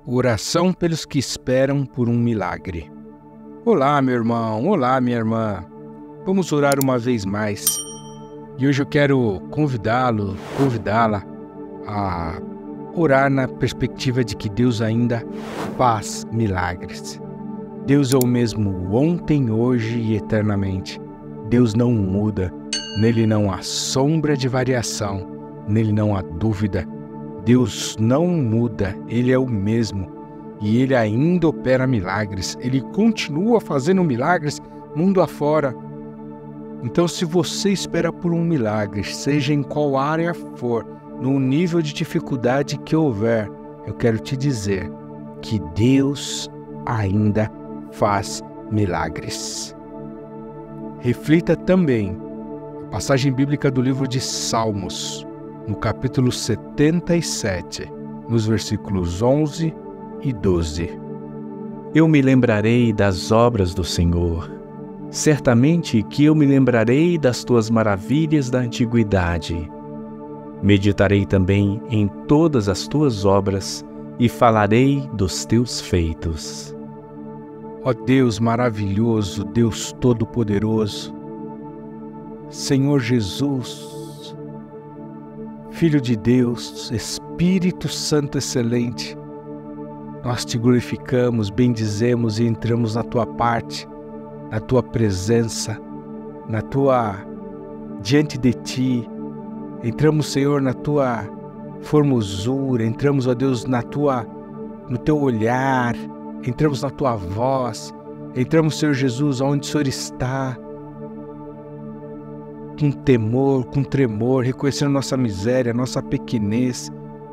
Oração pelos que esperam por um milagre. Olá, meu irmão, olá, minha irmã. Vamos orar uma vez mais. E hoje eu quero convidá-la a orar na perspectiva de que Deus ainda faz milagres. Deus é o mesmo ontem, hoje e eternamente. Deus não muda, nele não há sombra de variação, nele não há dúvida. Deus não muda, Ele é o mesmo e Ele ainda opera milagres, Ele continua fazendo milagres mundo afora. Então, se você espera por um milagre, seja em qual área for, no nível de dificuldade que houver, eu quero te dizer que Deus ainda faz milagres. Reflita também a passagem bíblica do livro de Salmos, no capítulo 77, nos versículos 11 e 12. Eu me lembrarei das obras do Senhor. Certamente que eu me lembrarei das tuas maravilhas da antiguidade. Meditarei também em todas as tuas obras e falarei dos teus feitos. Ó Deus maravilhoso, Deus todo-poderoso, Senhor Jesus, Filho de Deus, Espírito Santo excelente, nós te glorificamos, bendizemos e entramos na tua parte, na tua presença, diante de ti. Entramos, Senhor, na tua formosura, entramos, ó Deus, no teu olhar, entramos na tua voz, entramos, Senhor Jesus, onde o Senhor está, com temor, com tremor, reconhecendo nossa miséria, nossa pequenez.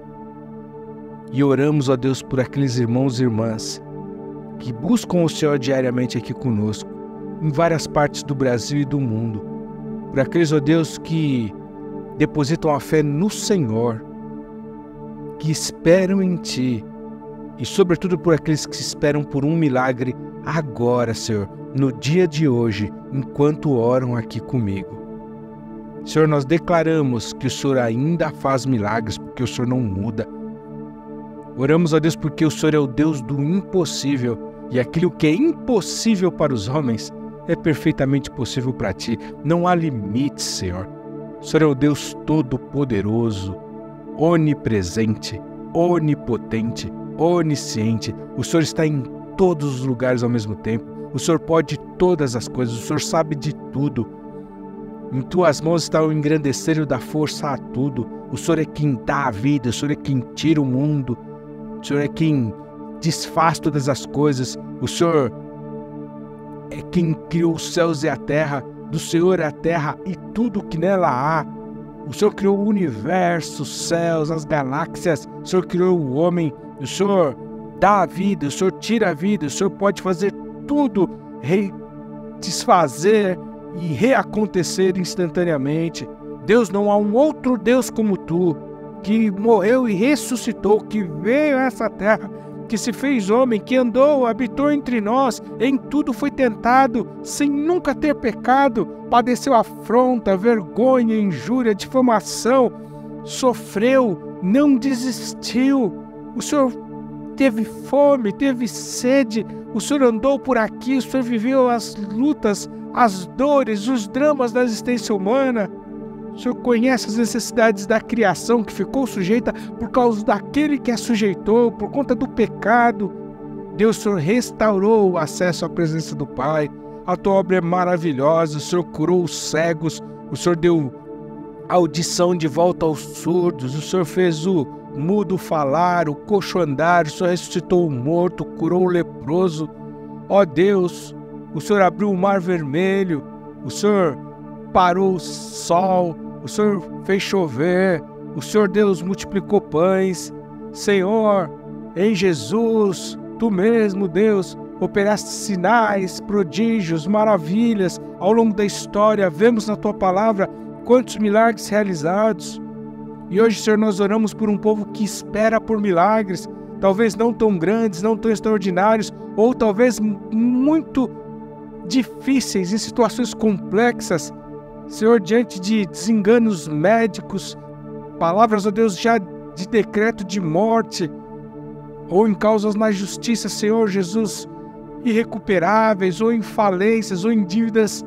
E oramos, ó Deus, por aqueles irmãos e irmãs que buscam o Senhor diariamente aqui conosco, em várias partes do Brasil e do mundo. Por aqueles, ó Deus, que depositam a fé no Senhor, que esperam em Ti. E sobretudo por aqueles que esperam por um milagre agora, Senhor, no dia de hoje, enquanto oram aqui comigo. Senhor, nós declaramos que o Senhor ainda faz milagres, porque o Senhor não muda. Oramos a Deus porque o Senhor é o Deus do impossível, e aquilo que é impossível para os homens é perfeitamente possível para Ti. Não há limites, Senhor. O Senhor é o Deus todo-poderoso, onipresente, onipotente, onisciente. O Senhor está em todos os lugares ao mesmo tempo. O Senhor pode todas as coisas, o Senhor sabe de tudo. Em tuas mãos está o engrandecer e dar força a tudo. O Senhor é quem dá a vida, o Senhor é quem tira o mundo, o Senhor é quem desfaz todas as coisas, o Senhor é quem criou os céus e a terra, do Senhor é a terra e tudo que nela há. O Senhor criou o universo, os céus, as galáxias, o Senhor criou o homem, o Senhor dá a vida, o Senhor tira a vida, o Senhor pode fazer tudo, desfazer e reacontecer instantaneamente. Deus, não há um outro Deus como Tu, que morreu e ressuscitou, que veio a essa terra, que se fez homem, que andou, habitou entre nós, em tudo foi tentado, sem nunca ter pecado, padeceu afronta, vergonha, injúria, difamação, sofreu, não desistiu. O Senhor teve fome, teve sede, o Senhor andou por aqui, o Senhor viveu as lutas, as dores, os dramas da existência humana. O Senhor conhece as necessidades da criação que ficou sujeita por causa daquele que a sujeitou, por conta do pecado. Deus, o Senhor restaurou o acesso à presença do Pai. A Tua obra é maravilhosa, o Senhor curou os cegos, o Senhor deu audição de volta aos surdos, o Senhor fez o mudo falar, o coxo andar, o Senhor ressuscitou o morto, curou o leproso. Ó Deus, o Senhor abriu o mar vermelho, o Senhor parou o sol, o Senhor fez chover, o Senhor Deus multiplicou pães. Senhor, em Jesus, Tu mesmo, Deus, operaste sinais, prodígios, maravilhas ao longo da história. Vemos na Tua palavra quantos milagres realizados. E hoje, Senhor, nós oramos por um povo que espera por milagres, talvez não tão grandes, não tão extraordinários, ou talvez muito difíceis, em situações complexas. Senhor, diante de desenganos médicos, palavras, ó Deus, já de decreto de morte, ou em causas na justiça, Senhor Jesus, irrecuperáveis, ou em falências, ou em dívidas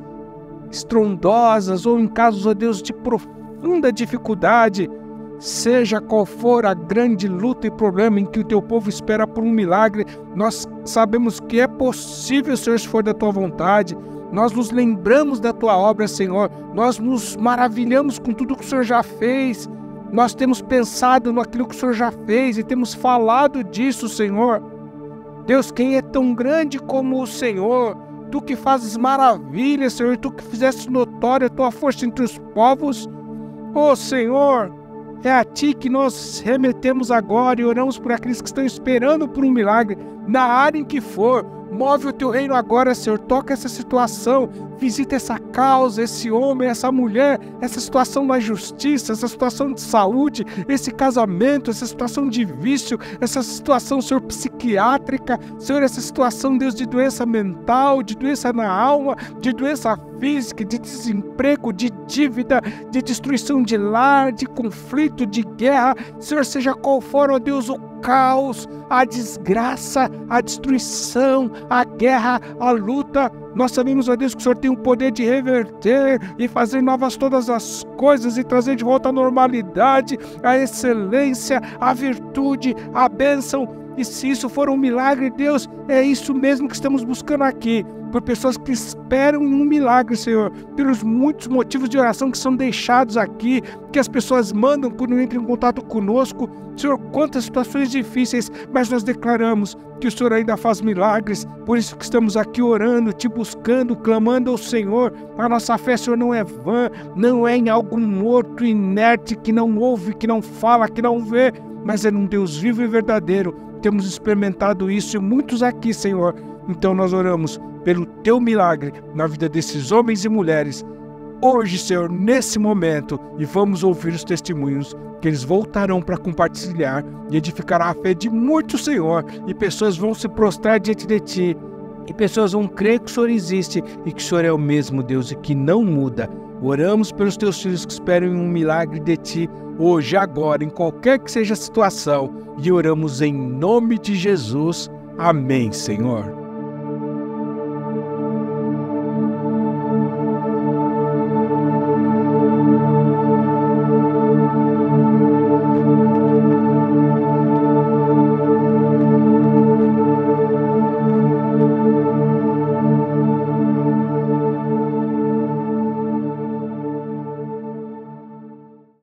estrondosas, ou em casos, ó Deus, de profunda dificuldade, seja qual for a grande luta e problema em que o teu povo espera por um milagre, nós sabemos que é possível, Senhor, se for da tua vontade. Nós nos lembramos da tua obra, Senhor, nós nos maravilhamos com tudo que o Senhor já fez, nós temos pensado naquilo que o Senhor já fez e temos falado disso, Senhor. Deus, quem é tão grande como o Senhor? Tu que fazes maravilhas, Senhor, tu que fizeste notória a tua força entre os povos. Ó Senhor, é a Ti que nós remetemos agora e oramos por aqueles que estão esperando por um milagre, na área em que for. Move o Teu reino agora, Senhor, toca essa situação, visita essa causa, esse homem, essa mulher, essa situação na justiça, essa situação de saúde, esse casamento, essa situação de vício, essa situação, Senhor, psiquiátrica, Senhor, essa situação, Deus, de doença mental, de doença na alma, de doença física, de desemprego, de dívida, de destruição de lar, de conflito, de guerra, Senhor, seja qual for, ó Deus, o caos, a desgraça, a destruição, a guerra, a luta. Nós sabemos, ó Deus, que o Senhor tem o poder de reverter e fazer novas todas as coisas e trazer de volta a normalidade, a excelência, a virtude, a bênção. E se isso for um milagre, Deus, é isso mesmo que estamos buscando aqui. Por pessoas que esperam em um milagre, Senhor, pelos muitos motivos de oração que são deixados aqui, que as pessoas mandam quando entram em contato conosco. Senhor, quantas situações difíceis, mas nós declaramos que o Senhor ainda faz milagres, por isso que estamos aqui orando, Te buscando, clamando ao Senhor. A nossa fé, Senhor, não é vã, não é em algo morto, inerte, que não ouve, que não fala, que não vê, mas é num Deus vivo e verdadeiro. Temos experimentado isso e muitos aqui, Senhor. Então nós oramos pelo Teu milagre na vida desses homens e mulheres, hoje, Senhor, nesse momento, e vamos ouvir os testemunhos que eles voltarão para compartilhar e edificará a fé de muitos, Senhor, e pessoas vão se prostrar diante de Ti, e pessoas vão crer que o Senhor existe e que o Senhor é o mesmo Deus e que não muda. Oramos pelos Teus filhos que esperam em um milagre de Ti, hoje, agora, em qualquer que seja a situação, e oramos em nome de Jesus. Amém, Senhor.